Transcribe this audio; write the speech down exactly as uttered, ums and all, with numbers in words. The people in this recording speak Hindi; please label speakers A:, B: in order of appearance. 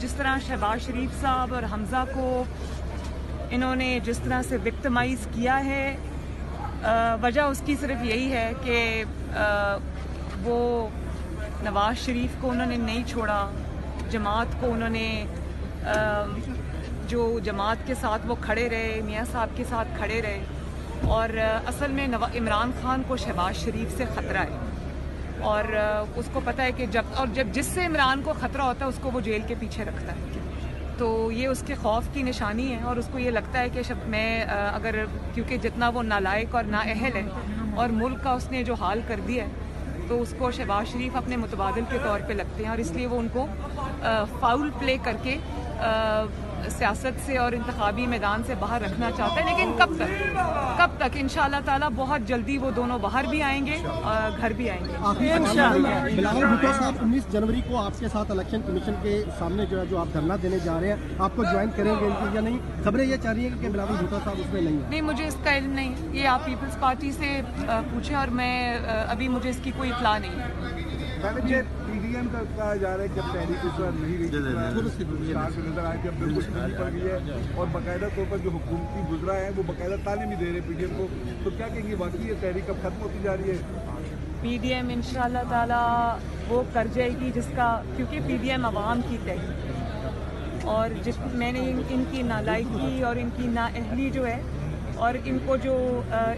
A: जिस तरह शहबाज शरीफ साहब और हमज़ा को इन्होंने जिस तरह से विक्टिमाइज़ किया है, वजह उसकी सिर्फ यही है कि वो नवाज़ शरीफ को उन्होंने नहीं छोड़ा, जमात को उन्होंने जो जमात के साथ वो खड़े रहे, मियाँ साहब के साथ खड़े रहे। और असल में इमरान खान को शहबाज शरीफ से ख़तरा है और उसको पता है कि जब और जब जिससे इमरान को ख़तरा होता है उसको वो जेल के पीछे रखता है। तो ये उसके खौफ की निशानी है और उसको ये लगता है कि शब मैं अगर, क्योंकि जितना वो नालायक और नाअहल है और मुल्क का उसने जो हाल कर दिया है, तो उसको शहबाज शरीफ अपने मुतबादिल के तौर पे लगते हैं और इसलिए वो उनको फाउल प्ले करके सियासत से और इंतखाबी मैदान से बाहर रखना चाहता है। लेकिन कब तक कब तक इंशाअल्लाह ताला बहुत जल्दी वो दोनों बाहर भी आएंगे और घर भी आएंगे इंशाअल्लाह।
B: बिलावल भुट्टो साहब उन्नीस जनवरी को आपके साथ इलेक्शन कमीशन के सामने जो है जो आप धरना देने जा रहे हैं, आपको ज्वाइन करेंगे या नहीं? खबरें ये चाह रही है कि बिलावल भुट्टो साहब उसमें नहीं है।
A: नहीं, मुझे इसका इल्म नहीं, ये आप पीपल्स पार्टी से पूछें और मैं अभी मुझे इसकी कोई इत्तला नहीं है।
C: पीडीएम का कहा जा रहा है कि अब तहरीक इस बार नहीं रही, नजर आए कि अब बिल्कुल नहीं पड़ गई है और बाकायदा तौर पर जो हुकूमती गुजरा है वो बाकायदा ताने नहीं दे रहे पीडीएम को, तो क्या कहेंगे वाकई ये तहरीक अब खत्म होती जा रही है?
A: पीडीएम इंशाअल्लाह ताला वो कर जाएगी जिसका, क्योंकि पीडीएम अवाम की तहरीक और जिस मैंने इन, इनकी नालायकी और इनकी नाअहली जो है और इनको जो